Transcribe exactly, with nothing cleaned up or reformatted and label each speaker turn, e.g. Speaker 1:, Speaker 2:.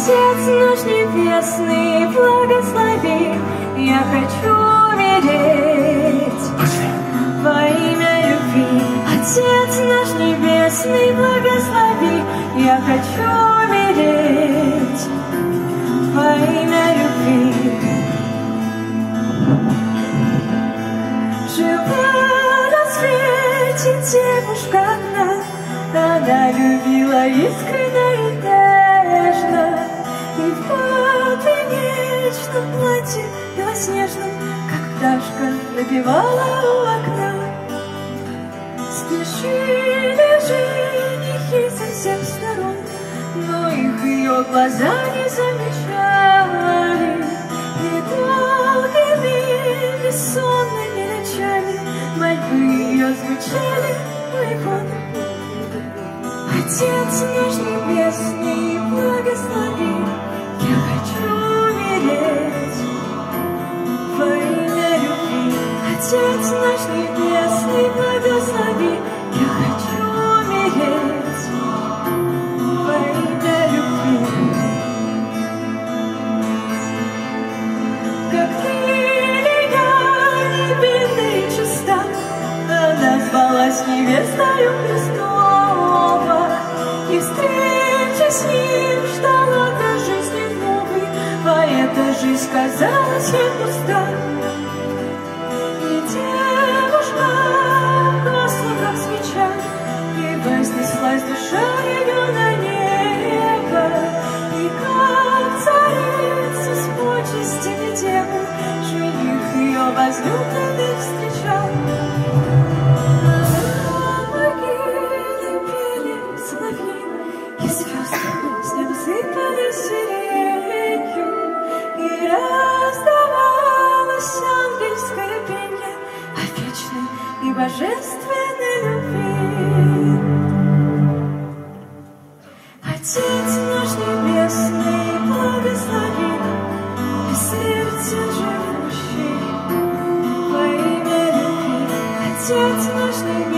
Speaker 1: Отец наш небесный, благослови, я хочу умереть во имя любви. Отец наш небесный, благослови, я хочу умереть во имя любви. Жила на свете девушка одна, она любила искренне и нежно, и в бесконечном платье белоснежном, как пташка, напевала у окна. Спешили женихи со всех сторон, но их ее глаза не замечали, и долгими бессонными ночами мольбы ее звучали у иконы. Отец наш небесный, благослови, я хочу умереть во имя любви. Отец наш небесный, благослови, я хочу умереть во имя любви. Как лилия невинна и чиста, она звалась невестою Христова, и встреча с ним ждала до жизни новой, а эта жизнь казалась ей пуста. И девушка гасла, как свеча, и вознеслась душа ее на небо, и как царица с почестями деву жених ее возлюбленный встречал. И звезды с неба сыпали сиренью, и раздавалось ангельское пенье о вечной и божественной любви. Отец наш небесный, благослови, бессмертен живущий во имя любви. Отец наш небесный,